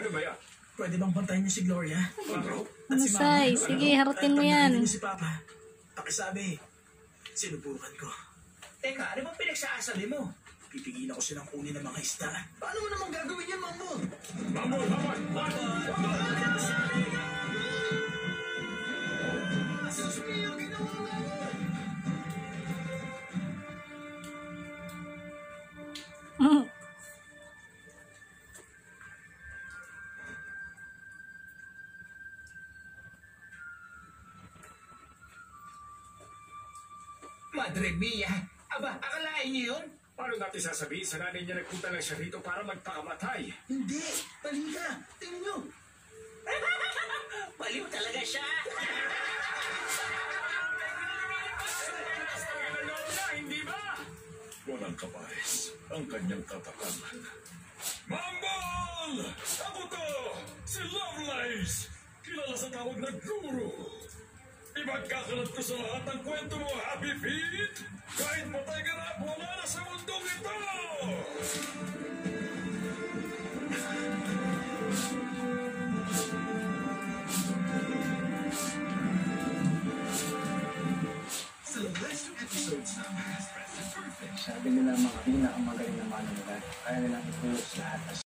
Ano ba yan? Pwede bang bantayan niyo si Gloria? Ano, Sai? Sige, harutin mo yan. Si Papa. Pakisabi, sinubukan ko. Teka, ano bang pinagsasabi mo? Pipigilan ko silang kunin ng mga isda. Paano mo naman gagawin yan, Mamon? Mamon, mamon! Madre mia! Aba, akalain niyo yun? Paano natin sasabihin sa nanay niya nagpunta lang siya rito para magpakamatay? Hindi! Mali ka! Tingnan nyo! Baliw talaga siya! Hindi ba? Walang kapais ang kanyang tatakan. Mambol! Ako to! Si Lovelace! Kilala sa tawag na guru! Ipagkakalat ko sa lahat ng kwento mo, Happy Feet! Kahit patay ka na, wala na sa mundong ito! Sa last episodes ng Perfect. Sabi nila mga pinakamagaling na manunulat, kaya nilang itulos lahat